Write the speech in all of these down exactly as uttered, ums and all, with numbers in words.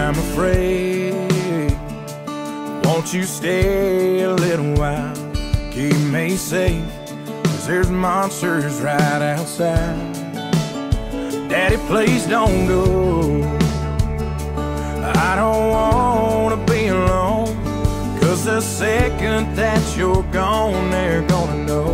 I'm afraid. Won't you stay a little while? Keep me safe, 'cause there's monsters right outside. Daddy, please don't go. I don't wanna be alone, 'cause the second that you're gone, they're gonna know.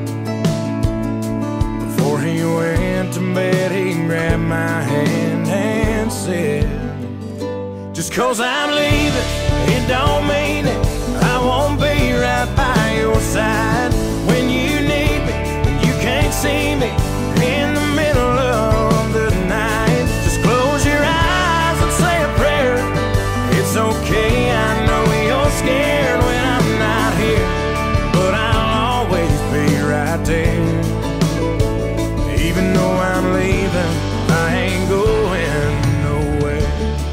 Before he went to bed, he grabbed my hand and said, just 'cause I'm leaving, it don't mean it I won't be right by your side. When you need me, when you can't see me in the middle of the night, just close your eyes and say a prayer. It's okay, I know you're scared when I'm not here, but I'll always be right there. Even though I'm leaving, I ain't going nowhere.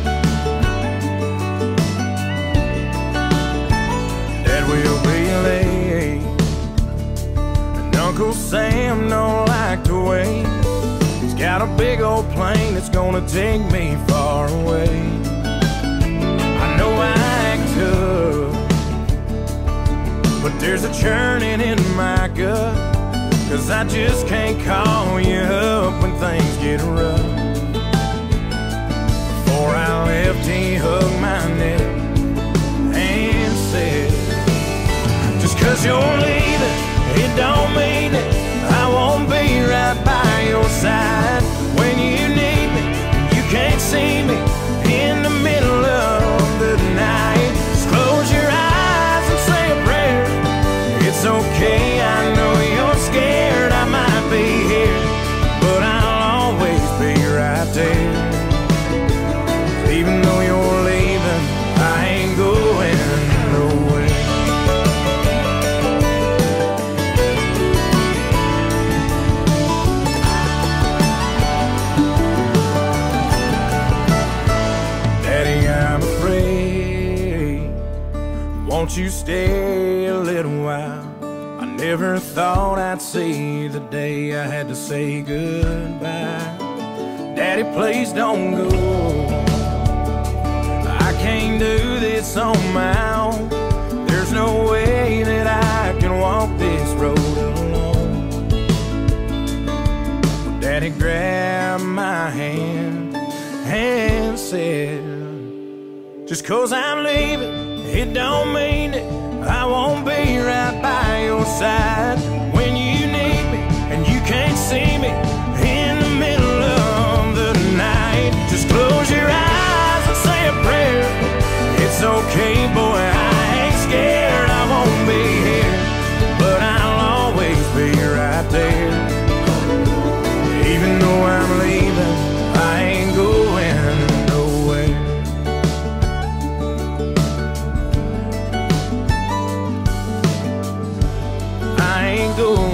Dad will be late, and Uncle Sam don't like to wait. He's got a big old plane that's gonna take me far away. I know I act tough, but there's a churning in my gut, 'cause I just can't call you up when things get rough. Before I left, he hugged my neck and said, just 'cause you're leaving, it don't mean it I won't be right by your side. When you need me, you can't see me in the middle of the night, just close your eyes and say a prayer. It's okay, I know you're scared, I might be here, but I'll always be right there. Even though you're leaving, I ain't going nowhere. Daddy, I'm afraid. Won't you stay a little while? I never thought I'd see the day I had to say goodbye. Daddy, please don't go. I can't do this on my own. There's no way that I can walk this road alone. Daddy grabbed my hand and said, just 'cause I'm leaving, it don't mean it I won't be right by your side. When you need me and you can't see me in the middle of the night, just close your eyes and say a prayer. It's okay, boy, I ain't scared, I won't be here, but I'll always be right there. Even though I'm leaving, I ain't going nowhere. I ain't going